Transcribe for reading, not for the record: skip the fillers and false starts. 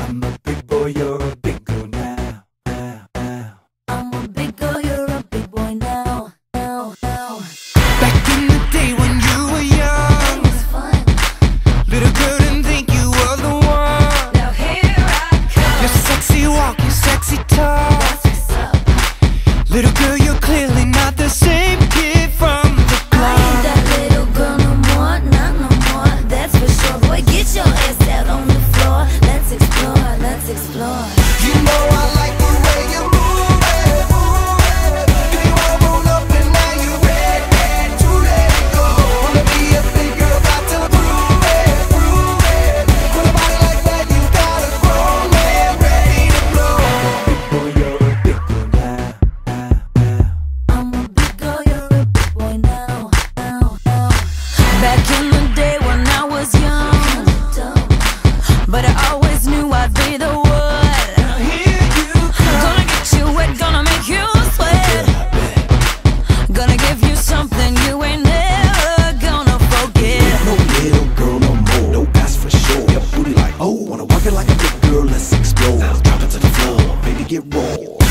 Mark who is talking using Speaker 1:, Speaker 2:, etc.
Speaker 1: I'm a big boy, you're a big girl now.
Speaker 2: I'm a big girl, you're a big boy now.
Speaker 3: Back in the day when you were young,
Speaker 2: It was fun.
Speaker 3: little girl didn't think you were the one.
Speaker 2: Now here I come.
Speaker 3: Your sexy walk, your sexy talk.
Speaker 2: That's what's up.
Speaker 3: Little girl, you're clearly not the same kid from the
Speaker 2: I
Speaker 3: block.
Speaker 2: ain't that little girl no more, not no more. That's for sure. Boy, get your ass out on the floor. Let's explore, let's explore.
Speaker 3: You know I like the way you move it, Do you wanna roll up and now you ready to let it go? Wanna be a big girl, got to prove it. With a body like that, you got a grown man ready to blow.
Speaker 1: Big boy, you're a big girl now.
Speaker 2: I'm a big girl, you're a big boy now. Back in the day when I was young, but I always knew I'd be the one.
Speaker 3: Here you come.
Speaker 2: Gonna get you wet, gonna make you sweat. Gonna give you something you ain't never gonna forget.
Speaker 1: No little girl no more, no, that's for sure. Your booty like, oh, wanna work it like a big girl, let's explore. Drop it to the floor, baby, get raw.